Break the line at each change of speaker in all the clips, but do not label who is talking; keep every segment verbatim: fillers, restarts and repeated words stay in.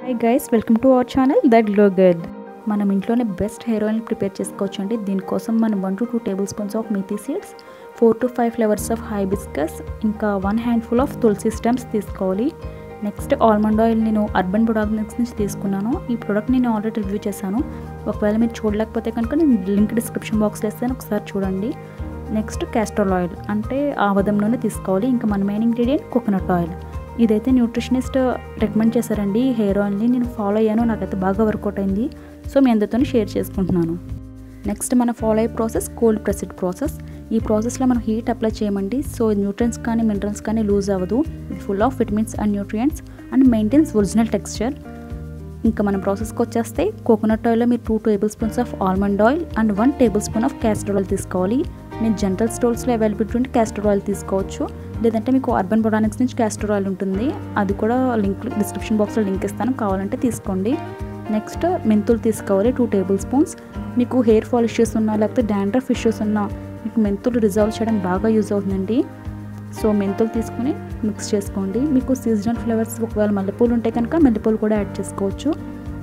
Hi guys, welcome to our channel That Glow Girl. మనం ఇంట్లోనే best hair oil prepare చేసుకోవచ్చు అండి. దీనికోసం మనం one to two tablespoons of methi seeds, four to five flavours of hibiscus, ఇంకా one handful of tulsi stems తీసుకోవాలి. Next almond oil నేను urban products నుంచి తీసుకున్నాను. ఈ ప్రోడక్ట్ నేను ఆల్రెడీ రివ్యూ చేశాను. ఒకవేళ మీరు చూడలేకపోతే కనుక నేను లింక్ డిస్క్రిప్షన్ బాక్స్లో ఇస్తాను, ఒకసారి చూడండి. నెక్స్ట్ క్యాస్టర్ ఆయిల్ అంటే ఆవదంలోనే తీసుకోవాలి. ఇంకా మన మెయిన్ ఇంగ్రీడియంట్ కోకోనట్ ఆయిల్. ఇదైతే న్యూట్రిషనిస్ట్ రికమెండ్ చేశారండి ఈ హెయిర్ ఆయిల్ని. నేను ఫాలో అయ్యాను, నాకైతే బాగా వర్కౌట్ అయింది. సో మీ అందరితో షేర్ చేసుకుంటున్నాను. నెక్స్ట్ మనం ఫాలో అయ్యే ప్రాసెస్ కోల్డ్ ప్రెస్డ్ ప్రాసెస్. ఈ ప్రాసెస్లో మనం హీట్ అప్లై చేయమండి. సో న్యూట్రియన్స్ కానీ మినరల్స్ కానీ లూజ్ అవ్వదు. ఇది full of vitamins and nutrients and maintains original texture. ఇంకా మన ప్రాసెస్కి వచ్చేస్తే కోకోనట్ ఆయిల్లో మీరు two tablespoons of almond oil and one tablespoon of castor oil తీసుకోవాలి. నేను జనరల్ స్టోర్స్లో అవైలబిలిటీ ఉంటే క్యాస్టర్ ఆయిల్ తీసుకోవచ్చు, లేదంటే మీకు అర్బన్ ప్రొడక్ట్స్ నుంచి క్యాస్టర్ ఆయిల్ ఉంటుంది, అది కూడా లింక్ డిస్క్రిప్షన్ బాక్స్లో లింక్ ఇస్తాను, కావాలంటే తీసుకోండి. నెక్స్ట్ మెంతులు తీసుకోవాలి టూ టేబుల్ స్పూన్స్. మీకు హెయిర్ ఫాల్ ఇష్యూస్ ఉన్నా లేకపోతే డాండ్రఫ్ ఇష్యూస్ ఉన్నా మీకు మెంతులు రిజాల్వ్ చేయడం బాగా యూజ్ అవుతుందండి. సో మెంతులు తీసుకుని మిక్స్ చేసుకోండి. మీకు సీజనల్ ఫ్లేవర్స్ ఒకవేళ మల్లెపూలు ఉంటే కనుక మల్లెపూలు కూడా యాడ్ చేసుకోవచ్చు,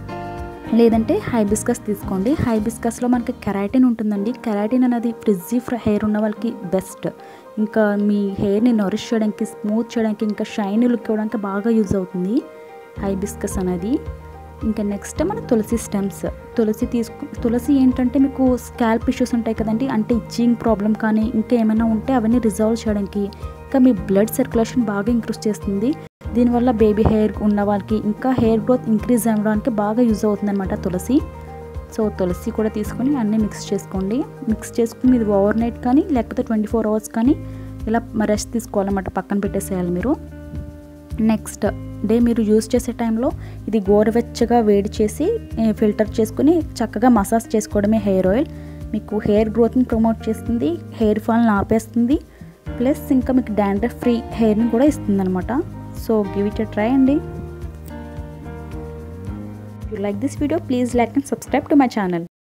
లేదంటే హైబిస్కస్ తీసుకోండి. హైబిస్కస్లో మనకి కెరాటిన్ ఉంటుందండి. కెరాటిన్ అనేది ఫ్రిజ్జీ హెయిర్ ఉన్న వాళ్ళకి బెస్ట్. ఇంకా మీ హెయిర్ని నరిష్ చేయడానికి, స్మూత్ చేయడానికి, ఇంకా షైనీ లుక్ ఇవ్వడానికి బాగా యూజ్ అవుతుంది హైబిస్కస్ అనేది. ఇంకా నెక్స్ట్ మన తులసి స్టెమ్స్. తులసి తీసుకు తులసి ఏంటంటే మీకు స్కాల్ప్ ఇష్యూస్ ఉంటాయి కదండి, అంటే ఇచ్చింగ్ ప్రాబ్లం కానీ ఇంకా ఏమైనా ఉంటే అవన్నీ రిజాల్వ్ చేయడానికి, ఇంకా మీ బ్లడ్ సర్క్యులేషన్ బాగా ఇంక్రీజ్ చేస్తుంది. దీనివల్ల బేబీ హెయిర్ ఉన్న వాళ్ళకి ఇంకా హెయిర్ గ్రోత్ ఇంక్రీజ్ అవ్వడానికి బాగా యూజ్ అవుతుంది అనమాట తులసి. సో తులసి కూడా తీసుకొని అన్నీ మిక్స్ చేసుకోండి. మిక్స్ చేసుకుని ఇది ఓవర్ నైట్ కానీ లేకపోతే ట్వంటీ ఫోర్ అవర్స్ కానీ ఇలా రెస్ట్ తీసుకోవాలన్నమాట, పక్కన పెట్టేసేయాలి మీరు. నెక్స్ట్ డే మీరు యూజ్ చేసే టైంలో ఇది గోరువెచ్చగా వేడి చేసి ఫిల్టర్ చేసుకుని చక్కగా మసాజ్ చేసుకోవడమే హెయిర్ ఆయిల్. మీకు హెయిర్ గ్రోత్ని ప్రమోట్ చేస్తుంది, హెయిర్ ఫాల్ని ఆపేస్తుంది, ప్లస్ ఇంకా మీకు డాండ్రఫ్ ఫ్రీ హెయిర్ని కూడా ఇస్తుంది అనమాట. So give it a try అండి. If you like this video, please like and subscribe to my channel.